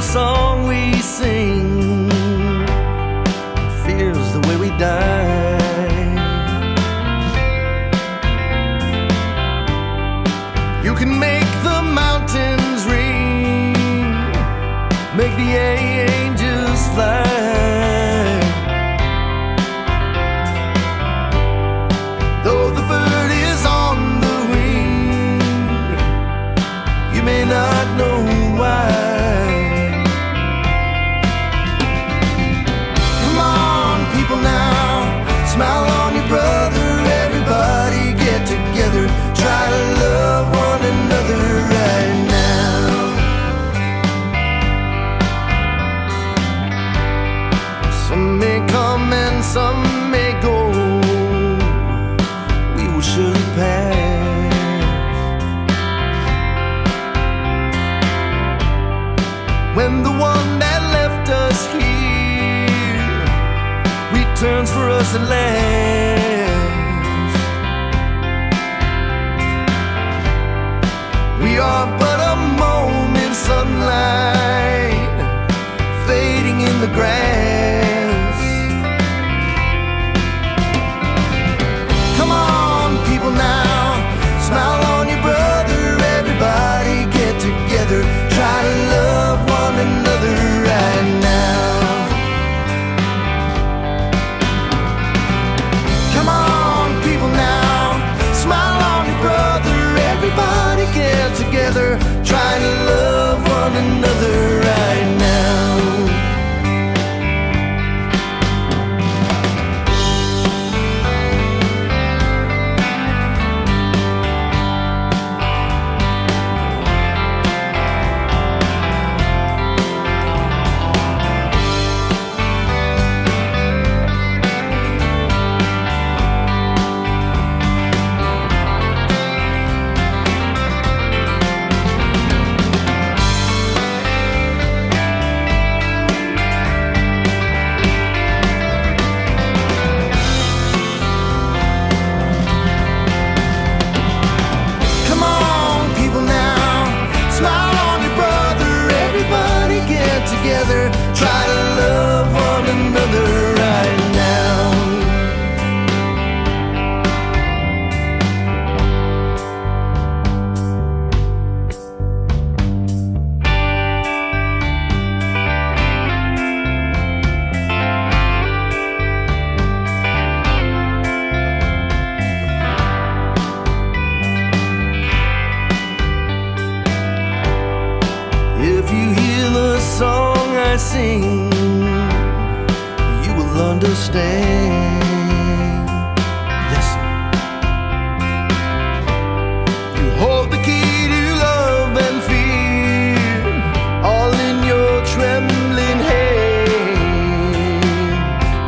song we sing, fear's the way we die. You can make the mountains ring, make the angels fly. Though the bird is on the wing, you may not know why. Come on, people now, smile on your brother. Everybody get together, try to love one another right now. Some may come and some may go, we will surely pass. When the one that left us here returns for us at last, we are but a moment's sunlight fading in the grass. Come on, people now, smile on your brother. Everybody get together, try to love one another right now. Come on, people now, smile on your brother. Everybody get together, try to love one another right now. Together, try to love one another right now. If you hear the song I sing, you will understand. Listen. You hold the key to love and fear, all in your trembling hands.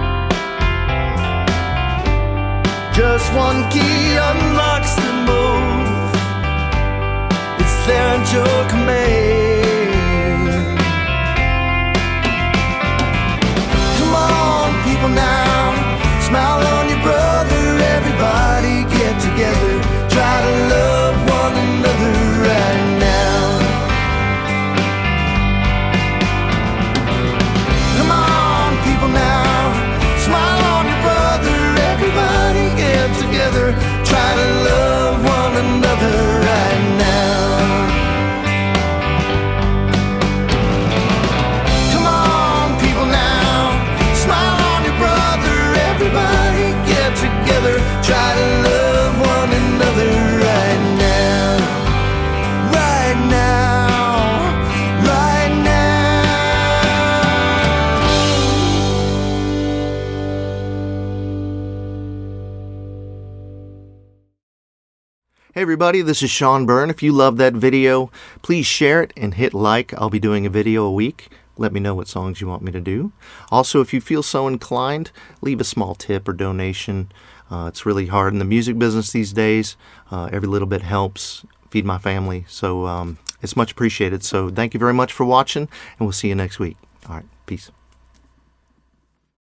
Just one key unlocks them both, it's there at your command. People now, smile on your brother. Everybody get together, try to love one another right now. Come on, people now, smile on your brother. Everybody get together, try to love one another right now. Come on, people now, smile. Everybody get together, try to love one another right now. Right now, right now. Hey everybody, this is Shawn Byrne. If you love that video, please share it and hit like. I'll be doing a video a week. Let me know what songs you want me to do. Also, if you feel so inclined, leave a small tip or donation. It's really hard in the music business these days. Every little bit helps feed my family, so it's much appreciated. So thank you very much for watching, and we'll see you next week. All right, peace.